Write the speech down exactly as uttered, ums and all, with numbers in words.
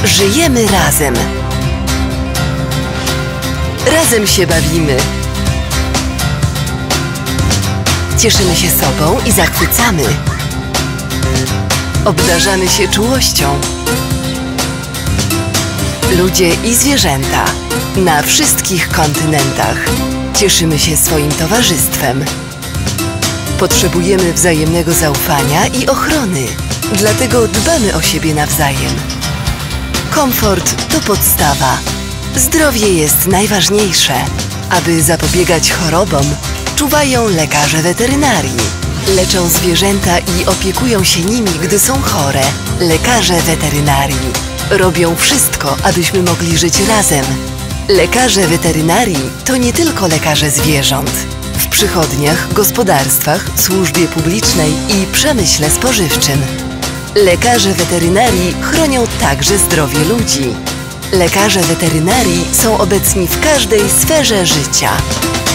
Żyjemy razem. Razem się bawimy. Cieszymy się sobą i zachwycamy. Obdarzamy się czułością. Ludzie i zwierzęta na wszystkich kontynentach. Cieszymy się swoim towarzystwem. Potrzebujemy wzajemnego zaufania i ochrony. Dlatego dbamy o siebie nawzajem. Komfort to podstawa. Zdrowie jest najważniejsze. Aby zapobiegać chorobom, czuwają lekarze weterynarii. Leczą zwierzęta i opiekują się nimi, gdy są chore. Lekarze weterynarii robią wszystko, abyśmy mogli żyć razem. Lekarze weterynarii to nie tylko lekarze zwierząt. W przychodniach, gospodarstwach, służbie publicznej i przemyśle spożywczym. Lekarze weterynarii chronią także zdrowie ludzi. Lekarze weterynarii są obecni w każdej sferze życia.